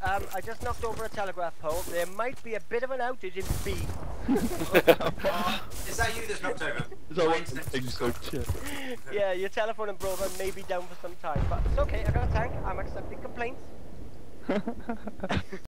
I just knocked over a telegraph pole. There might be a bit of an outage in B. Is that you that's knocked over? Is that My what internet's things just go stopped. shit? Yeah, your telephone and broadband may be down for some time, but it's okay. I got a tank. I'm accepting complaints.